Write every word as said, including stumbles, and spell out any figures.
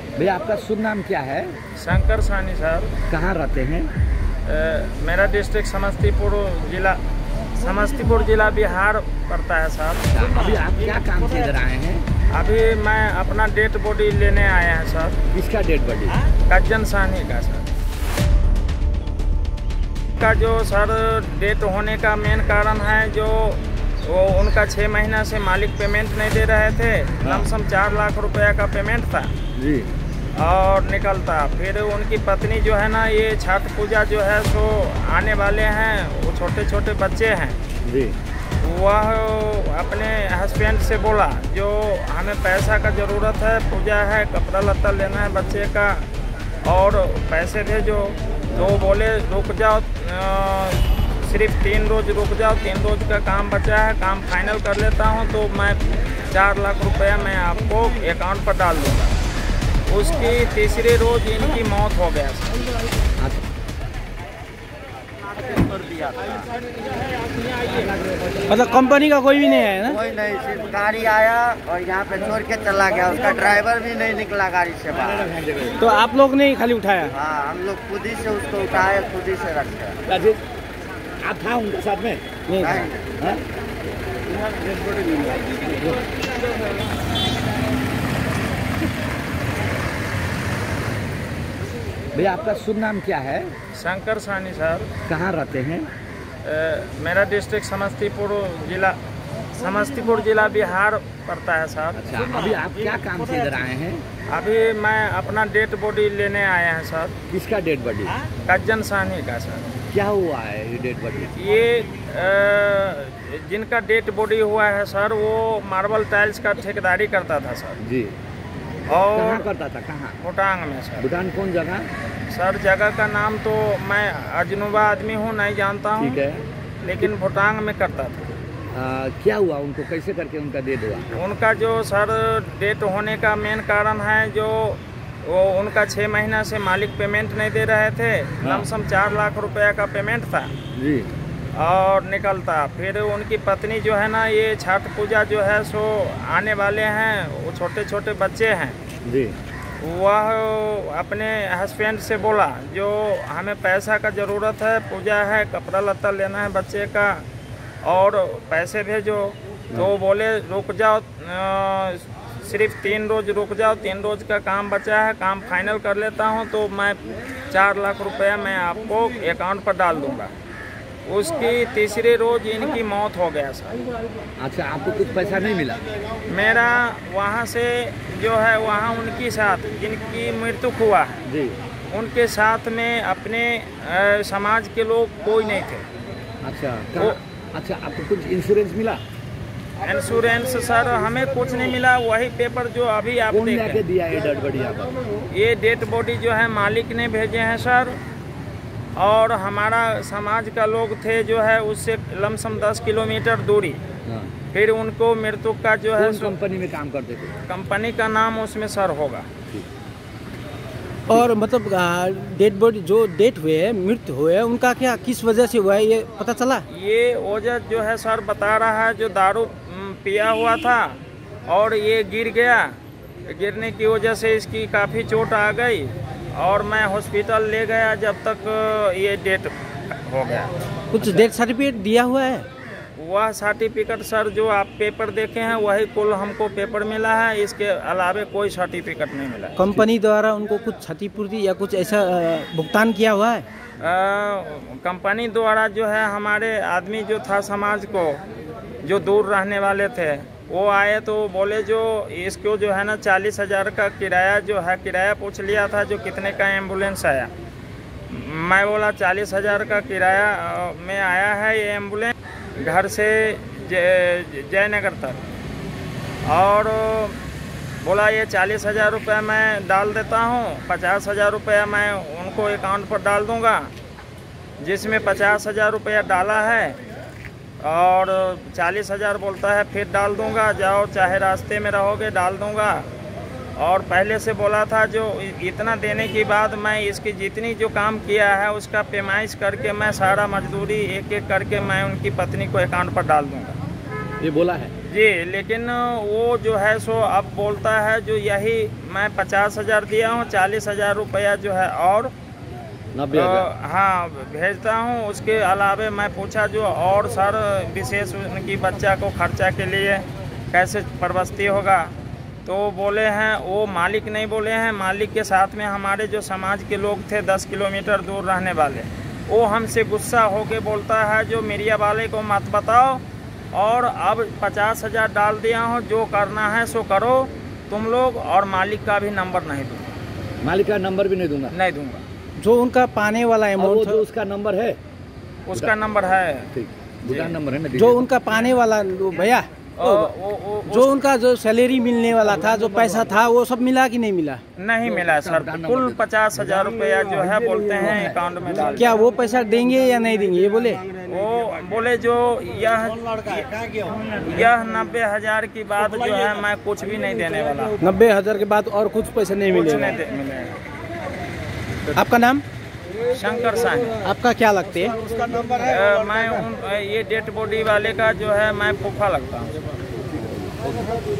भैया आपका शुभ नाम क्या है? शंकर सानी सर। कहाँ रहते हैं? ए, मेरा डिस्ट्रिक्ट समस्तीपुर जिला समस्तीपुर जिला बिहार पड़ता है सर। अभी आप क्या काम से इधर आए हैं? अभी मैं अपना डेड बॉडी लेने आया है सर। किसका डेड बॉडी? कज्जन सानी का सर। का जो सर डेट होने का मेन कारण है जो वो उनका छः महीना से मालिक पेमेंट नहीं दे रहे थे। लमसम चार लाख रुपया का पेमेंट था जी और निकलता। फिर उनकी पत्नी जो है ना, ये छठ पूजा जो है सो आने वाले हैं, वो छोटे छोटे बच्चे हैं जी। वह अपने हस्बैंड से बोला जो हमें पैसा का ज़रूरत है, पूजा है, कपड़ा लत्ता लेना है बच्चे का और पैसे भेजो। तो बोले रुक जाओ, सिर्फ तीन रोज़ रुक जाओ, तीन रोज़ का काम बचा है, काम फाइनल कर लेता हूँ तो मैं चार लाख रुपया मैं आपको अकाउंट पर डाल दूँगा। उसकी तीसरे रोज इनकी मौत हो गया। मतलब कंपनी का कोई भी नहीं है ना? कोई नहीं, सिर्फ गाड़ी आया और यहाँ पे छोड़ के चला गया। उसका ड्राइवर भी नहीं निकला गाड़ी से बाहर। तो आप लोग ने खाली उठाया? हाँ, हम लोग खुद ही से उसको उठाए, खुद ही से रखे। आप था उनके साथ में? नहीं। हाँ? भैया आपका शुभ नाम क्या है? शंकर सानी सर। कहाँ रहते हैं? ए, मेरा डिस्ट्रिक्ट समस्तीपुर जिला समस्तीपुर जिला बिहार पड़ता है सर। अच्छा, अभी आप क्या काम से इधर आए हैं? अभी मैं अपना डेड बॉडी लेने आया है सर। किसका डेड बॉडी? कज्जन सानी का सर। क्या हुआ है ये डेड बॉडी? ये ए, जिनका डेड बॉडी हुआ है सर, वो मार्बल टाइल्स का ठेकेदारी करता था सर जी। और कहाँ करता था? कहाँ? भूटान में सर। भूटान कौन जगह? सर जगह का नाम तो मैं अजनबा आदमी हूँ, नहीं जानता हूँ। ठीक है। लेकिन भूटान में करता था। आ, क्या हुआ उनको? कैसे करके उनका डेड हुआ? उनका जो सर डेट होने का मेन कारण है जो वो उनका छः महीना से मालिक पेमेंट नहीं दे रहे थे। लमसम चार लाख रुपया का पेमेंट था जी और निकलता। फिर उनकी पत्नी जो है ना, ये छठ पूजा जो है सो आने वाले हैं, वो छोटे छोटे बच्चे हैं जी। वह अपने हस्बैंड से बोला जो हमें पैसा का ज़रूरत है, पूजा है, कपड़ा लत्ता लेना है बच्चे का और पैसे भेजो। तो बोले रुक जाओ, सिर्फ तीन रोज़ रुक जाओ, तीन रोज़ का काम बचा है, काम फाइनल कर लेता हूँ तो मैं चार लाख रुपया मैं आपको अकाउंट पर डाल दूँगा। उसकी तीसरे रोज इनकी मौत हो गया सर। अच्छा, आपको कुछ पैसा नहीं मिला? मेरा वहाँ से जो है, वहाँ उनके साथ जिनकी मृत्यु हुआ है जी, उनके साथ में अपने आ, समाज के लोग कोई नहीं थे। अच्छा वो, अच्छा आपको कुछ इंश्योरेंस मिला? इंश्योरेंस सर हमें कुछ नहीं मिला। वही पेपर जो अभी आप कौन देख लेके दिया ये डेड बॉडी आपको? ये डेड बॉडी जो है मालिक ने भेजे हैं सर, और हमारा समाज का लोग थे जो है उससे लमसम दस किलोमीटर दूरी। हाँ। फिर उनको मृत्यु का जो है कंपनी में काम करते थे? कंपनी का नाम उसमें सर होगा। और मतलब डेड बॉडी जो डेट हुए हैं, मृत्यु हुए हैं, उनका क्या किस वजह से हुआ है ये पता चला? ये वजह जो है सर बता रहा है जो दारू पिया हुआ था और ये गिर गया, गिरने की वजह से इसकी काफ़ी चोट आ गई और मैं हॉस्पिटल ले गया, जब तक ये डेट हो गया। कुछ डेथ सर्टिफिकेट दिया हुआ है? वह सर्टिफिकेट सर जो आप पेपर देखे हैं वही कुल हमको पेपर मिला है, इसके अलावे कोई सर्टिफिकेट नहीं मिला। कंपनी द्वारा उनको कुछ क्षतिपूर्ति या कुछ ऐसा भुगतान किया हुआ है? कंपनी द्वारा जो है हमारे आदमी जो था समाज को जो दूर रहने वाले थे वो आए तो बोले जो इसको जो है ना चालीस हज़ार का किराया जो है, किराया पूछ लिया था जो कितने का एम्बुलेंस आया। मैं बोला चालीस हज़ार का किराया में आया है ये एम्बुलेंस घर से जयनगर तक, और बोला ये चालीस हज़ार रुपये मैं डाल देता हूँ, पचास हज़ार रुपया मैं उनको अकाउंट पर डाल दूँगा, जिसमें पचास हज़ार रुपया डाला है और चालीस हज़ार बोलता है फिर डाल दूंगा, जाओ चाहे रास्ते में रहोगे डाल दूंगा। और पहले से बोला था जो इतना देने के बाद मैं इसकी जितनी जो काम किया है उसका पेमाइश करके मैं सारा मजदूरी एक एक करके मैं उनकी पत्नी को अकाउंट पर डाल दूंगा। ये बोला है? जी, लेकिन वो जो है सो अब बोलता है जो यही मैं पचास हजार दिया हूँ, चालीस हजार रुपया जो है और नब्बे अ, हजार हाँ भेजता हूँ। उसके अलावे मैं पूछा जो और सर विशेष उनकी बच्चा को खर्चा के लिए कैसे प्रबस्ती होगा, तो बोले हैं वो मालिक नहीं बोले हैं, मालिक के साथ में हमारे जो समाज के लोग थे दस किलोमीटर दूर रहने वाले, वो हमसे गुस्सा होके बोलता है जो मीडिया वाले को मत बताओ और अब पचास हजार डाल दिया हूँ, जो करना है सो करो तुम लोग, और मालिक का भी नंबर नहीं दूंगा। मालिक का नंबर भी नहीं दूंगा। नहीं दूंगा। जो उनका पाने वाला और वो अमाउंट जो उसका नंबर है, उसका नंबर है, ठीक, भूटान नंबर है ना, जो उनका पाने वाला वो भैया ओ, वो, वो, जो उनका जो सैलरी मिलने वाला था, जो पैसा था, वो सब मिला कि नहीं मिला? नहीं मिला सर। कुल पचास हजार रुपया जो है बोलते हैं अकाउंट में डाल। क्या वो पैसा देंगे या नहीं देंगे ये बोले? वो बोले जो यह यह नब्बे हजार की बात जो है मैं कुछ भी नहीं देने वाला। नब्बे हजार के बाद और कुछ पैसे नहीं कुछ मिलेगा? नहीं दे- मिलेगा। आपका नाम? शंकर साहनी। आपका क्या लगते है? अ, मैं उन ये डेड बॉडी वाले का जो है मैं फूफा लगता हूँ।